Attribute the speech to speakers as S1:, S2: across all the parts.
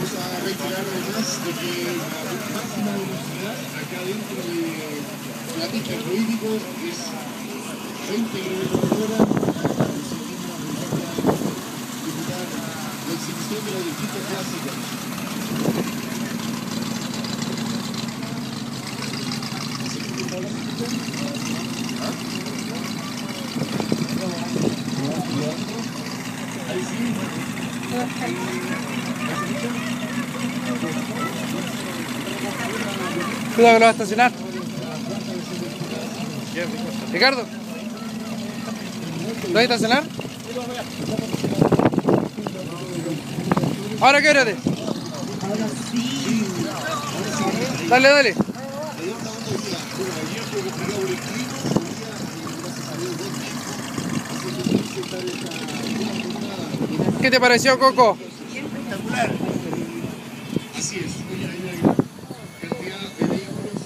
S1: Vamos a reiterar además de que la máxima velocidad acá dentro de la pista prohíbico es 20 km por hora. Decidimos disputar la exhibición de los distintos clásicos. Ahí sí.
S2: Cuidado que lo va a estacionar. Ricardo, ¿lo vas a estacionar? ¿Ahora qué hora es? Dale, dale. ¿Qué te pareció, Coco?
S1: Espectacular. Así es. Hay una cantidad de vehículos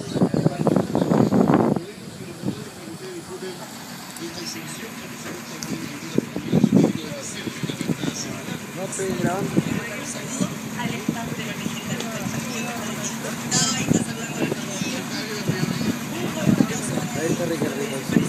S1: que disfruten de esta exhibición
S2: No estoy grabando. Ahí está Ricardo.